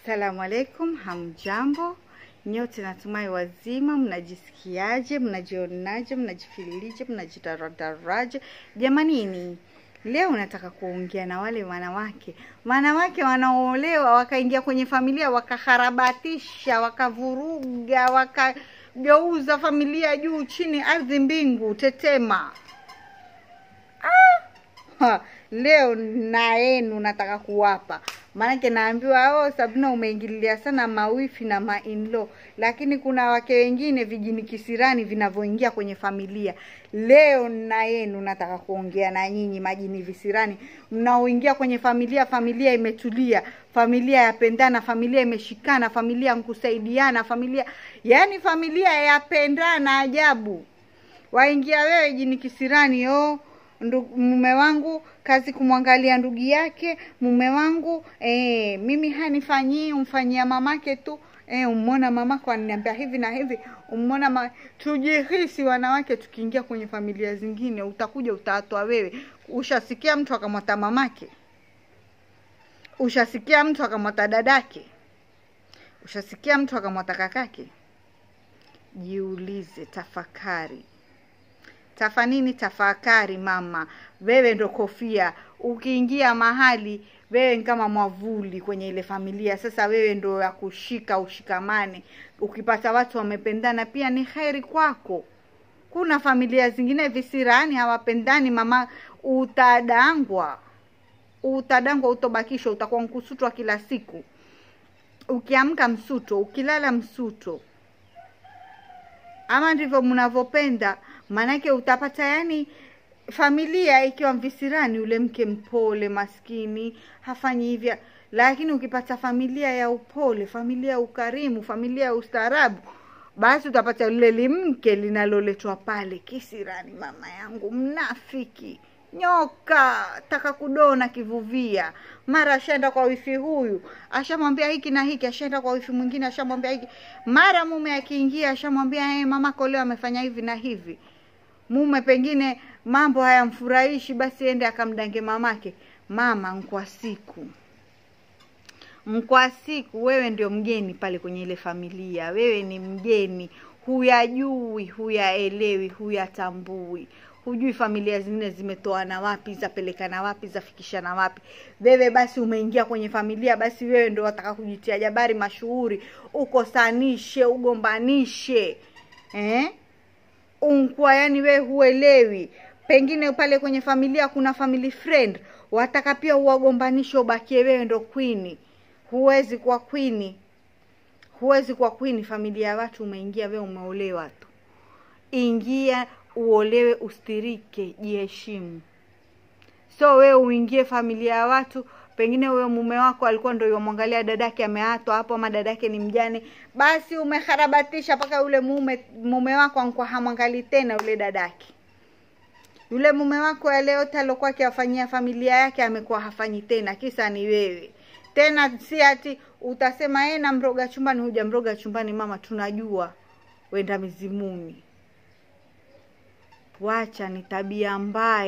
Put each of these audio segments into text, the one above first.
Assalamu alaikum, hamjambo. Nyote natumai wazima, mnajisikiaje, mnajionaje, mnajifilije, mnajitaradaraje. Jamanini, leo nataka kuongea na wale wanawake wanaoolewa wakaingia kwenye familia, wakaharabatisha, wakavuruga, wakageuza familia juu chini, ardhi mbingu tetema. Leo na yenu nataka kuwapa. Manake naambiwa Sabina umeingililia sana mawifi na ma-in-law, lakini kuna wake wengine vijini kisirani vinavyoingia kwenye familia. Leo na yenu nataka kuongea na nyinyi majini visirani mnaoingia kwenye familia imetulia, familia yapendana, familia imeshikana, familia mkusaidiana, yani familia yapendana ajabu. Waingia wewe jini kisirani, mume wangu kazi kumwangalia ndugu yake, mume wangu mimi hanifanyii, umfanyia mamake tu. Umeona mamako ananiambia hivi na hivi, umeona tujihisi wanawake tukiingia kwenye familia zingine, utakuja utaatwa wewe. Ushasikia mtu akamwata mamake? Ushasikia mtu akamwata dadake? Ushasikia mtu akamwata kakake? Jiulize, tafakari. Tafakari mama. Wewe ndo kofia. Ukiingia mahali, wewe kama mwavuli kwenye ile familia. Sasa wewe ndo ya kushika, ushikamane. Ukipata watu wamependana pia ni khairi kwako. Kuna familia zingine visirani hawapendani mama, utadangwa, utobakishwa, utakuwa mkusutwa kila siku. Ukiamka msuto, ukilala msuto. Ama ndivyo mnavyopenda. Manake utapata yani familia ikiwa mvisirani, ule mke mpole maskini hafanyi hivyo. Lakini ukipata familia ya upole, familia ya ukarimu, familia ya ustaarabu, basi utapata lile mke linaloletwa pale kisirani. Mama yangu mnafiki, nyoka, taka kudona kivuvia. Mara ashaenda kwa wifi huyu, ashamwambia hiki na hiki, ashaenda kwa wifi mwingine ashamwambia hiki. Mara mume akiingia ashamwambia mamako leo amefanya hivi na hivi. Mume pengine mambo hayamfurahishi, basi ende akamdange mamake. Mama mkwa siku wewe ndio mgeni pale kwenye ile familia. Wewe ni mgeni, huyajui, huyaelewi, huyatambui. Hujui familia zingine zimetoana wapi, zapelekana wapi, zafikishana wapi. Wewe basi umeingia kwenye familia, basi wewe ndio wataka kujitia jabari mashuhuri, ukosanishe, ugombanishe. Unkwa yani wewe huelewi. Pengine pale kwenye familia kuna family friend, wataka pia uwagombanishe, ubakie wewe ndo queen. Huwezi kwa queen familia ya watu. Umeingia wewe, umeolewa tu. Ingia uolewe, ustirike, jiheshimu. So wewe uingie familia ya watu, pengine wewe mume wako alikuwa ndio yomwangalia dadake ameatwa hapo, ama dadake ni mjane, basi umeharabatisha paka yule mume wako anakuwa hamwangali tena yule dadake. Yule mume wako yale yote alokuwa akiwafanyia familia yake amekuwa hafanyi tena, kisa ni wewe. Tena si ati utasema na mroga chumbani, hujamroga chumbani mama, tunajua wenda mizimuni. Wacha, ni tabia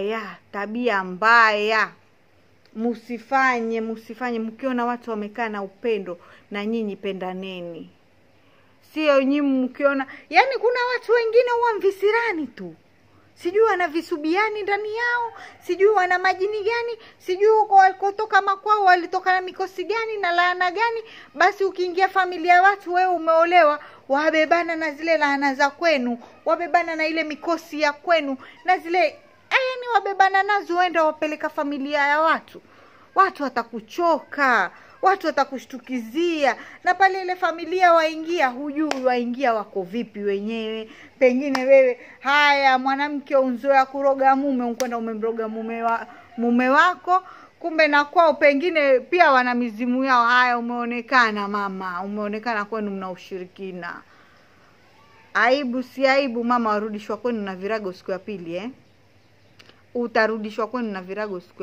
mbaya. Musifanye. Mkiona watu wamekaa na upendo, na nyinyi pendaneni. Sio nyinyi mkiona, yani kuna watu wengine huwa mvisirani tu. Sijui wana visubiani ndani yao, sijui wana majini gani, sijui huko walikotoka makwao walitoka na mikosi gani na laana gani. Basi ukiingia familia ya watu, wewe umeolewa, wabebana na zile laana za kwenu, wabebana na ile mikosi ya kwenu, na zile yani wabebana nazo, wenda wapeleka familia ya watu. Watu watakuchoka, watu watakushtukizia. Na pale ile familia waingia, hujui waingia wako vipi wenyewe. Pengine wewe haya mwanamke unzoea kuroga mume, unkwenda umemroga mume wako, kumbe na kwao pengine pia wana mizimu yao. Haya, umeonekana mama, umeonekana kwenu mna ushirikina. Aibu si aibu mama, warudishwa kwenu na virago siku ya pili. Utarudishwa kwenu na virago siku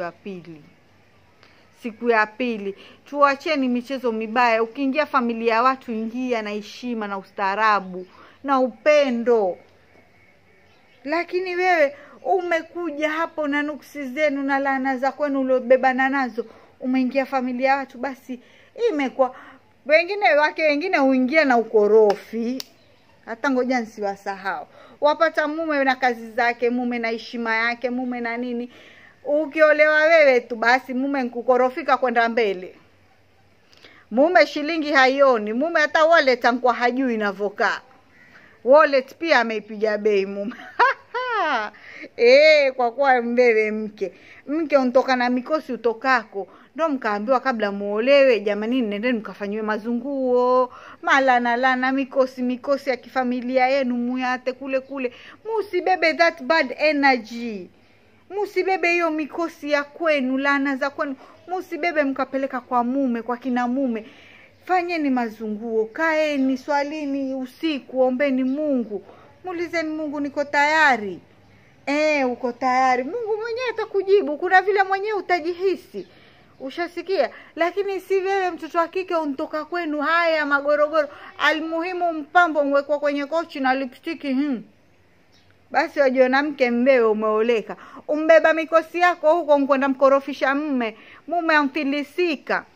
ya pili. Tuacheni michezo mibaya. Ukiingia familia ya watu, ingia na heshima na ustaarabu na upendo. Lakini wewe umekuja hapo na nuksi zenu na laana za kwenu uliobebana nazo, umeingia familia ya watu, basi imekuwa wengine huingia na ukorofi. Hata ngoja nisiwasahau. Wapata mume na kazi zake, mume na heshima yake, mume na nini. Ukiolewa wewe tu basi mume nkukorofika kwenda mbele. Mume shilingi haioni, mume hata wallet ankwa hajui inavokaa. Wallet pia ameipiga bei mume. Kwa kuwa mbebe mke untoka na mikosi utokako. Ndo mkaambiwa kabla muolewe, jamani nendeni mkafanywe mazunguo, malana mikosi ya kifamilia yenu muyate kule. Musibebe that bad energy. Musibebe hiyo mikosi ya kwenu, lana za kwenu. Musibebe mkapeleka kwa mume, kwa kina mume. Fanyeni mazunguo, kaeni, swalini usiku, ombeni Mungu. Muulizeni Mungu, niko tayari. Uko tayari. Mungu mwenyewe atakujibu. Kuna vile mwenyewe utajihisi. Ushasikia? Lakini si wewe mtoto wa kike untoka kwenu haya magorogoro. Almuhimu mpambo mwekwa kwenye kochi na lipstiki. Basi wajiona mke mbewe umeoleka. Umbeba mikosi yako huko mkwenda mkorofisha mume. Mume amfilisika.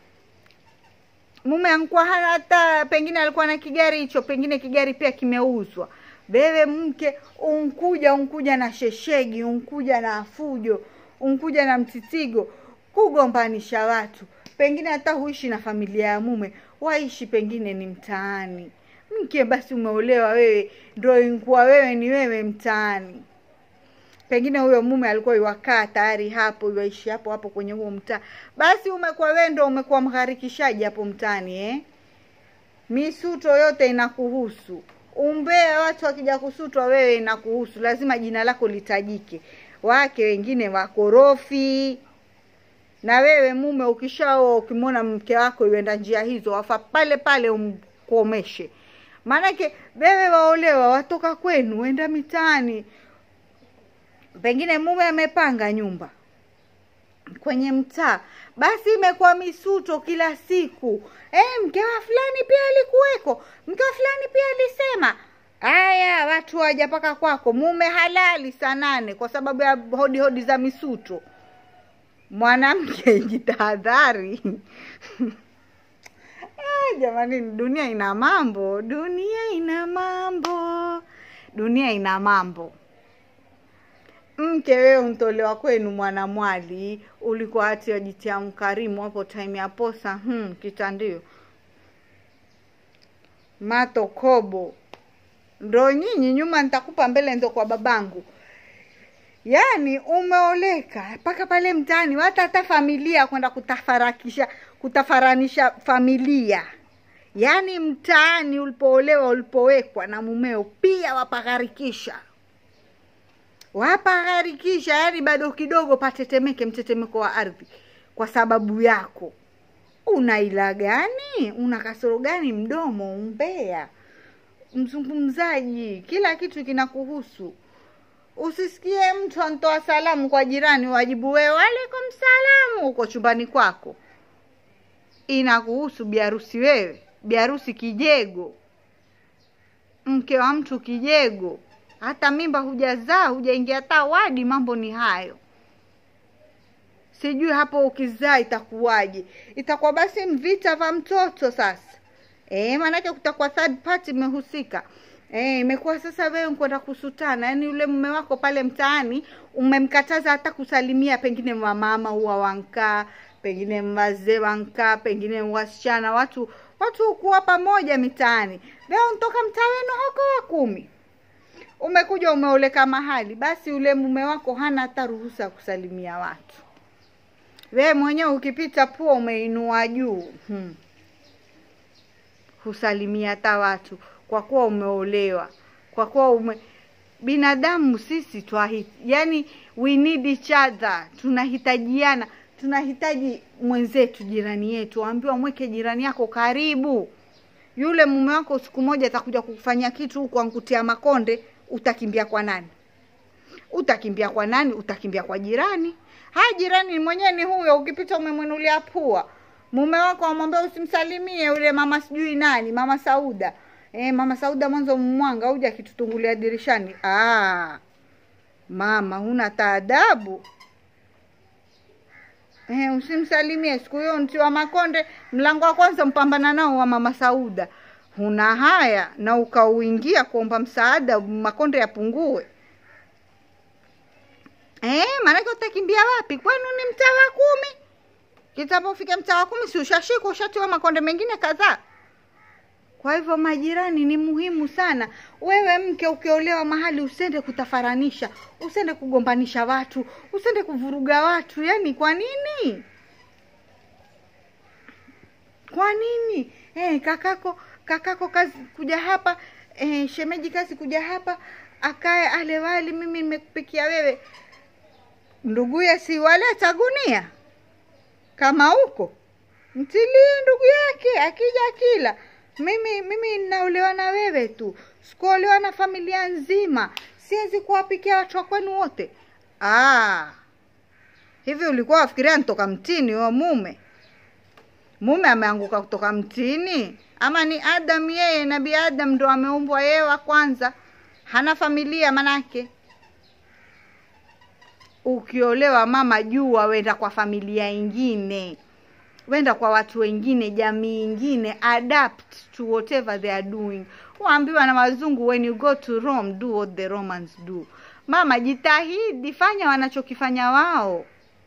Mume ankwa hata pengine alikuwa na kigari hicho, pengine kigari pia kimeuzwa. Wewe mke unkuja na sheshegi, unkuja na fujo, unkuja na mtitigo, kugombanisha watu. Pengine hata huishi na familia ya mume, waishi pengine ni mtaani. Mke basi umeolewa wewe, ndio inkuwa wewe ni wewe mtaani. Pengine huyo mume alikuwa yuwakaa tayari hapo, yuishi hapo kwenye huo mtaa. Basi umekuwa wewe ndio umekuwa mharikishaji hapo mtaani Misuto yote inakuhusu. Umbea watu wakija kusutwa wewe inakuhusu. Lazima jina lako litajike. Wake wengine wakorofi. Na wewe mume ukimwona mke wako yuenda njia hizo, wafa pale umkomeshe. Maanake wewe waolewa watoka kwenu uenda mitaani. Pengine mume amepanga nyumba kwenye mtaa. Basi imekuwa misuto kila siku. Mke wa fulani pia alikuweko. Mke wa fulani pia alisema. Haya, watu waja paka kwako. Mume halali saa 8 kwa sababu ya hodi za misuto. Mwanamke jitahadhari. Jamani, dunia ina mambo. Dunia ina mambo. Mke wewe untolewa kwenu mwanamwali, ulikuwa hati wajitia mkarimu hapo time ya posa, kitandio. Mato kobo. Ndo nyinyi nyuma nitakupa mbele ndo kwa babangu. Yani umeoleka paka pale mtaani, hata familia kwenda kutafaranisha familia. Yani mtaani ulipoolewa, ulipowekwa na mumeo pia wapagarikisha. Yani bado kidogo patetemeke mtetemeko wa ardhi kwa sababu yako. Una ila gani? Una kasoro gani? Mdomo, umbea, mzungumzaji, kila kitu kinakuhusu. Usisikie mtu anatoa salamu kwa jirani wajibu wewe alaikum salamu uko chumbani kwako. Inakuhusu biharusi wewe. Biharusi kijego. Mke wa mtu kijego. Hata mimba hujazaa, hujaingia hata wadi, mambo ni hayo. Sijui hapo ukizaa itakuwaje. Itakuwa basi mvita va mtoto sasa. Maanake kutakuwa third party imehusika. Imekuwa sasa wewe unakwenda kusutana. Yani yule mume wako pale mtaani umemkataza hata kusalimia, pengine mama huwa wanka, pengine wazee wanka, pengine wasichana, watu kuwa pamoja mitaani. Wewe unatoka mtaa wenu huko wa 10. Umekuja umeoleka mahali, basi yule mume wako hana hata ruhusa kusalimia watu. Wewe mwenyewe ukipita pua umeinua juu. Husalimia hata watu kwa kuwa umeolewa. Kwa kuwa binadamu sisi yani we need each other. Tunahitajiana. Tunahitaji mwenzetu, jirani yetu. Ambiwa mweke jirani yako karibu. Yule mume wako siku moja atakuja kukufanyia kitu huko ankutia makonde, utakimbia kwa nani? Utakimbia kwa jirani. Jirani mwenyewe ni huyo, ukipita umemwinulia pua. Mume wako amwambia usimsalimie yule mama sijui nani, mama Sauda. Mama Sauda mwanzo mwanga huja kitutungulia dirishani. Mama huna taadabu. Usimsalimie siku hiyo mti wa makonde, mlango wa kwanza mpambana nao wa Mama Sauda. Huna haya na ukauingia kuomba msaada makonde yapungue. Maana utakimbia wapi? Kwani ni mtaa wa 10? Kitapofika mtaa wa 10 si ushashikwa ushatiwa makonde mengine kadhaa. Kwa hivyo majirani ni muhimu sana. Wewe mke ukiolewa mahali usende kutafaranisha, usende kugombanisha watu, usende kuvuruga watu. Yani kwa nini? Kwa nini? Kakako kazi kuja hapa, shemeji kazi kuja hapa, akae ale wali mimi nimekupikia wewe. Nduguye si wale tagunia. Kama huko mtilie ndugu yake akija kila. Mimi ninaolewa na wewe tu. Sikuolewa na familia nzima. Siwezi kuwapikia watu wa kwenu wote. Hivi ulikuwa wafikiria nitoka mtini wa mume? Mume ameanguka kutoka mtini? Ama ni Adam yeye, Nabii Adam ndo ameumbwa yeye wa kwanza? Hana familia manake. Ukiolewa mama jua wenda kwa familia ingine. Wenda kwa watu wengine, jamii ingine, adapt to whatever they are doing. Waambiwa na wazungu, when you go to Rome, do what the Romans do. Mama jitahidi, fanya wanachokifanya wao.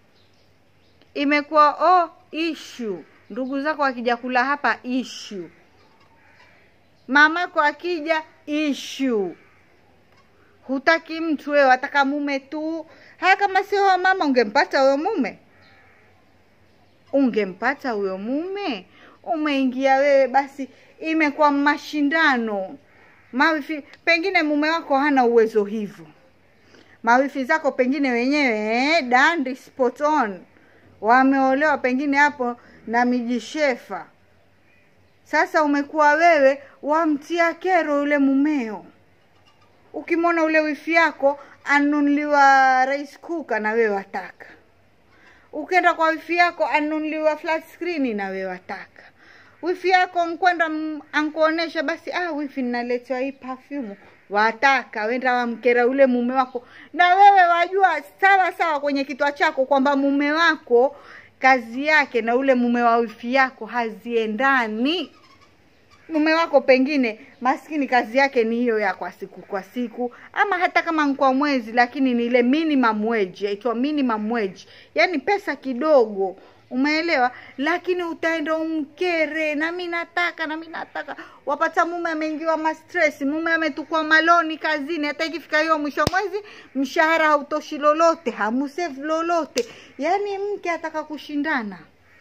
Imekuwa issue. Ndugu zako wakija kula hapa issue. Mama kwa akija issue. Hutaki mtu wewe, wataka mume tu. Kama sio mama ungempata huyo mume? Ungempata huyo mume? Umeingia wewe basi imekuwa mashindano. Mawifi pengine mume wako hana uwezo hivyo. Mawifi zako pengine wenyewe dandy spot on. Wameolewa pengine hapo na mijishefa. Sasa umekuwa wewe wamtia kero yule mumeo. Ukimwona ule wifi yako anunuliwa rice cooker na wewe wataka. Ukenda kwa wifi yako anunuliwa flat screen na wewe wataka. Wifi yako mkwenda ankuonesha basi wifi ninaletewa hii perfume wataka. Wenda wamkera ule mume wako. Na wewe wajua sawa kwenye kitwa chako kwamba mume wako kazi yake na ule mume wa wifi yako haziendani. Mume wako pengine maskini kazi yake ni hiyo ya kwa siku ama hata kama kwa mwezi, lakini ni ile minimum wage, yaitwa minimum wage. Yani pesa kidogo, umeelewa? Lakini utaenda umkere na mimi nataka. Wapata mume ameingiwa ma stress, mume ametukua maloni kazini, hata ikifika hiyo mwisho mwezi mshahara hautoshi lolote, hamusave lolote. Yani mke ataka kushindana.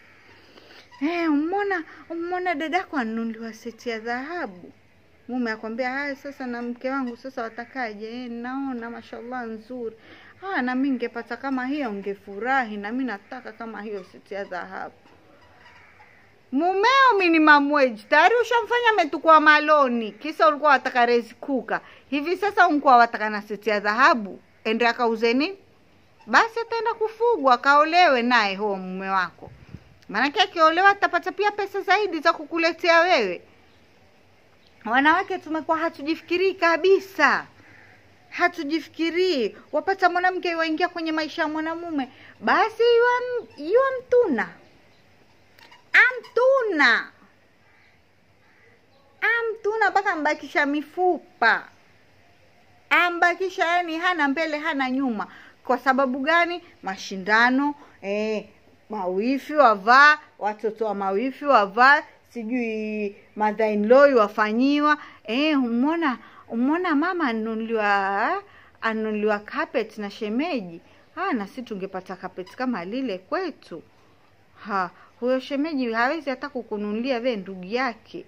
Umeona dadako anunuliwa seti ya dhahabu. Mume akwambia sasa na mke wangu sasa watakaje? Naona mashallah nzuri. Na mimi ningepata kama hiyo ngefurahi, na mimi nataka kama hiyo seti ya dhahabu. Mumeo minimum wage tayari ushamfanya ametukua maloni. Kisa ulikuwa wataka rice cooker. Hivi sasa ulikuwa wataka na seti ya dhahabu. Ende akauze nini? Basi ataenda kufugwa kaolewe naye huo mume wako. Maana akiolewa atapata pia pesa zaidi za kukuletea wewe. Wanawake tumekuwa hatujifikiri kabisa. Hatujifikiri. Wapata mwanamke waingia kwenye maisha ya mwanamume, basi yua mtuna. Amtuna mpaka mbakisha mifupa. Ambakisha yani hana mbele hana nyuma. Kwa sababu gani? Mashindano, mawifi wavaa, watoto wa mawifi wavaa, sijui mother-in-law wafanyiwa. Umeona mama anunuliwa carpet na shemeji. Na sisi tungepata carpet kama lile kwetu. Huyo shemeji hawezi hata kukununulia wewe ndugu yake.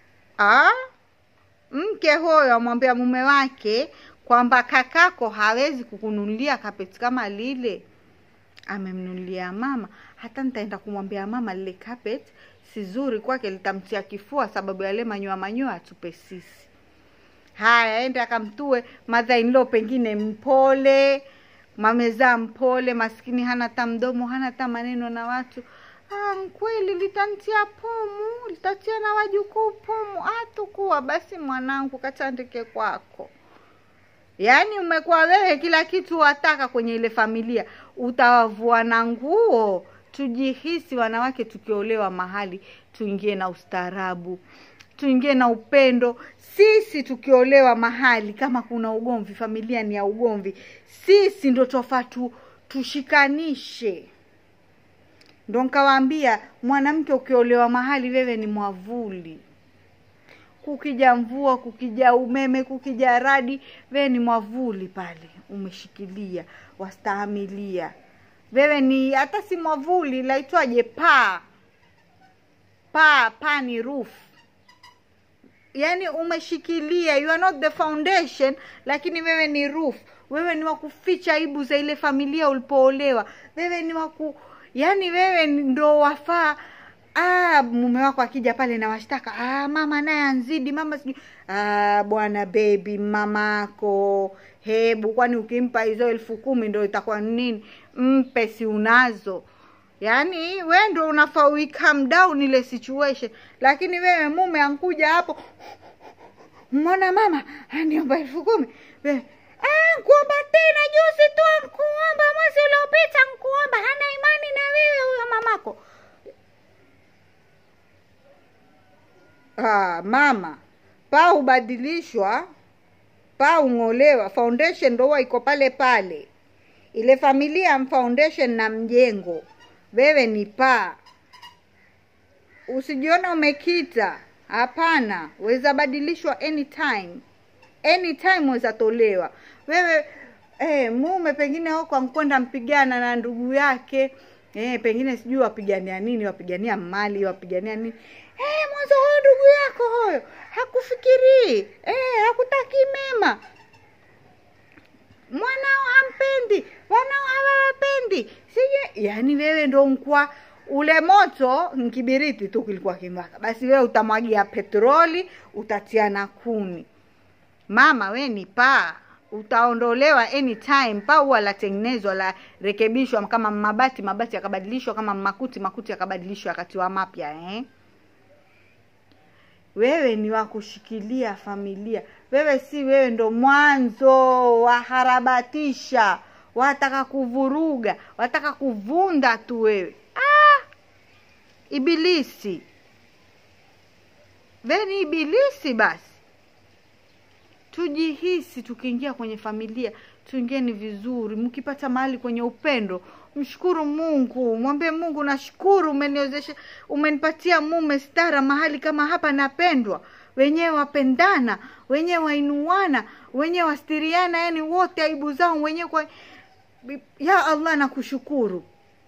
Mke huyo amwambia mume wake kwamba kakako hawezi kukununulia carpet kama lile. Amemnunulia mama. Hata nitaenda kumwambia mama lile carpet si zuri kwake, litamtia kifua sababu yale manyoa atupe sisi. Ende akamtue mother-in-law pengine mpole, mameza mpole, maskini hana hata mdomo, hana hata maneno na watu. Kweli litantia pumu, litatia na wajukuu pumu. Atakuwa basi mwanangu katandike kwako. Yani umekuwa wewe kila kitu wataka kwenye ile familia. Utawavua na nguo Tujihisi wanawake tukiolewa mahali, tuingie na ustaarabu, tuingie na upendo. Sisi tukiolewa mahali kama kuna ugomvi, familia ni ya ugomvi, sisi ndo tofatu tushikanishe. Ndo nikawaambia mwanamke ukiolewa mahali wewe ni mwavuli. Kukija mvua, kukija umeme, kukija radi, wewe ni mwavuli pale, umeshikilia, wastahimilia. Wewe ni hata si mwavuli, laitwaje, paa ni roof. Yani umeshikilia, you are not the foundation, lakini wewe ni roof. Wewe ni wakuficha aibu za ile familia ulipoolewa. Wewe ni yani wewe ndo wafaa. Mume wako akija pale na washtaka, mama naye anzidi, mama sijui. Bwana baby, mamako, hebu kwani ukimpa hizo 10,000 ndo itakuwa nini? Mpe, si unazo. Yani wewe ndo unafaa calm down ile situation. Lakini wewe mume ankuja hapo, mbona mama aniomba 10,000? Wewe nkuomba tena, juzi tu nkuomba, mwezi uliopita nkuomba. Hana imani na wewe huyo mamako. Mama, pa ubadilishwa, pa ungolewa, foundation ndo iko pale pale. Ile familia foundation na mjengo. Wewe ni pa. Usijiona umekita. Hapana, weza badilishwa anytime. Anytime weza tolewa. Wewe mume pengine huko ankwenda mpigana na ndugu yake, pengine sijui wapigania nini, wapigania mali, wapigania nini. Mwanzo huyo ndugu yako huyo hakufikiri, hakutaki mema. Mwanao hampendi, wanao hawapendi. Yani wewe ndo unkwa ule moto nkibiriti tu kilikuwa kimwaka. Basi wewe utamwagia petroli, utatia na kuni. Mama, wewe ni paa. Utaondolewa anytime. Pa huwa la tengenezwa, la rekebishwa, kama mabati yakabadilishwa, kama makuti yakabadilishwa akatiwa mapya. Wewe ni wa kushikilia familia. Wewe si wewe ndo mwanzo waharabatisha, wataka kuvuruga, wataka kuvunda tu wewe. Ibilisi. Wewe ni ibilisi basi. Tujihisi tukiingia kwenye familia, tuingieni vizuri. Mkipata mahali kwenye upendo, mshukuru Mungu. Mwambie Mungu, nashukuru umeniozesha, umenipatia mume stara mahali kama hapa napendwa. Wenyewe wapendana, wenyewe wainuana, wenyewe wastiriana, yani wote aibu zao wenyewe kwa. Ya Allah, nakushukuru.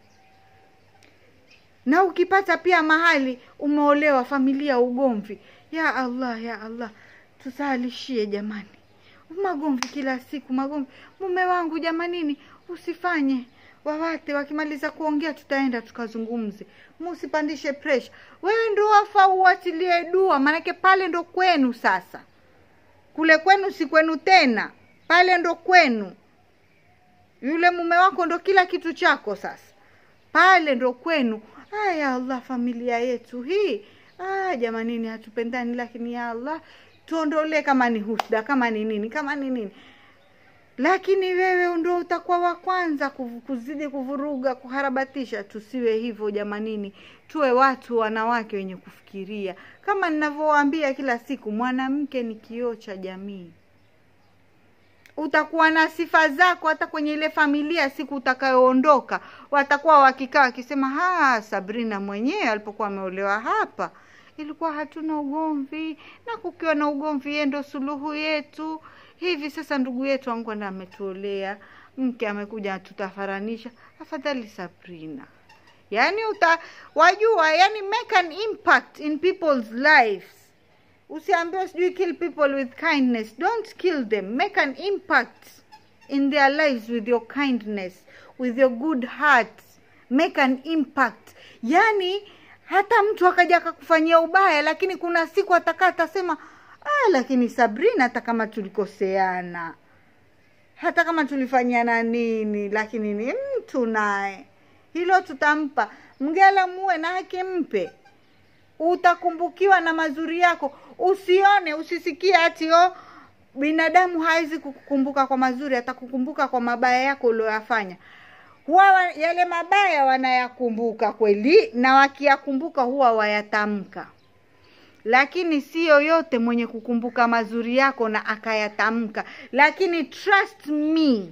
Na ukipata pia mahali umeolewa familia ugomvi, ya Allah, tusalishie jamani. Magomvi kila siku, magomvi. Mume wangu jamanini, usifanye. Wawate wakimaliza kuongea tutaenda tukazungumze. Musipandishe pressure. Wewe ndo wafa uatilie dua, manake pale ndo kwenu sasa. Kule kwenu si kwenu tena. Pale ndo kwenu. Yule mume wako ndo kila kitu chako sasa. Pale ndo kwenu. Ya Allah, familia yetu hii. Jamanini hatupendani, lakini ya Allah tuondolee kama ni husda, kama ni nini. Lakini wewe ndo utakuwa wa kwanza kuzidi kuvuruga, kuharabatisha. Tusiwe hivyo jamanini. Tuwe watu wanawake wenye kufikiria. Kama ninavyowaambia kila siku, mwanamke ni kioo cha jamii. Utakuwa na sifa zako hata kwenye ile familia. Siku utakayoondoka, watakuwa wakikaa wakisema, Sabrina mwenyewe alipokuwa ameolewa hapa ilikuwa hatuna ugomvi, na kukiwa na ugomvi yeye ndo suluhu yetu. Hivi sasa ndugu yetu ankwenda ametuolea, mke amekuja tutafaranisha. Afadhali Sabrina. Yani wajua, yani make an impact in people's lives. Usiambiwe sijui kill people with kindness. Don't kill them. Make an impact in their lives with your kindness, with your good heart. Make an impact. Yani hata mtu akaja akakufanyia ubaya, lakini kuna siku atasema, lakini Sabrina, hata kama tulikoseana, hata kama tulifanyana nini, lakini ni mtu naye. Hilo tutampa. Mgela muwe na haki mpe. Utakumbukiwa na mazuri yako. Usisikie ati binadamu haizi kukukumbuka kwa mazuri, atakukumbuka kwa mabaya yako uliyofanya. huwa yale mabaya wanayakumbuka kweli, na wakiyakumbuka huwa wayatamka. Lakini sio yote mwenye kukumbuka mazuri yako na akayatamka. Lakini trust me,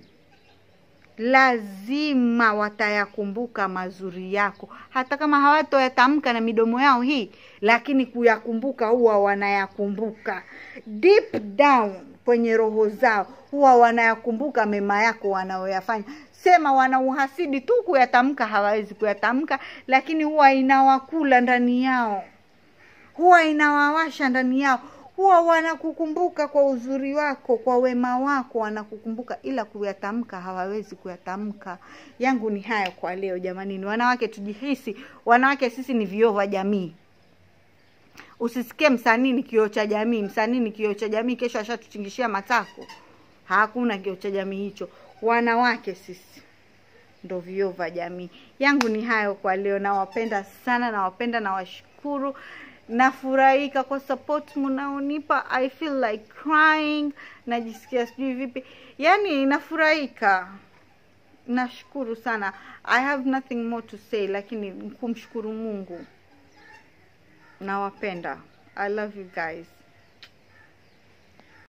lazima watayakumbuka mazuri yako. Hata kama hawatoyatamka na midomo yao hii, lakini kuyakumbuka huwa wanayakumbuka. Deep down kwenye roho zao huwa wanayakumbuka mema yako wanaoyafanya. Sema wanauhasidi tu, kuyatamka hawawezi kuyatamka, lakini huwa inawakula ndani yao. Huwa inawawasha ndani yao. Huwa wanakukumbuka kwa uzuri wako, kwa wema wako wanakukumbuka, ila kuyatamka hawawezi kuyatamka. Yangu ni hayo kwa leo jamani. Wanawake tujihisi, wanawake sisi ni vioo vya jamii. Usisikie msanii ni kioo cha jamii, msanii ni kioo cha jamii kesho ashatutingishia matako. Hakuna kioo cha jamii hicho. Wanawake sisi ndo vioo vya jamii. Yangu ni hayo kwa leo. Nawapenda sana, nawapenda, nawashukuru. Nafurahika kwa support mnaonipa. I feel like crying. Najisikia sijui vipi. Yani nafurahika. Nashukuru sana. I have nothing more to say, lakini kumshukuru Mungu. Nawapenda. I love you guys.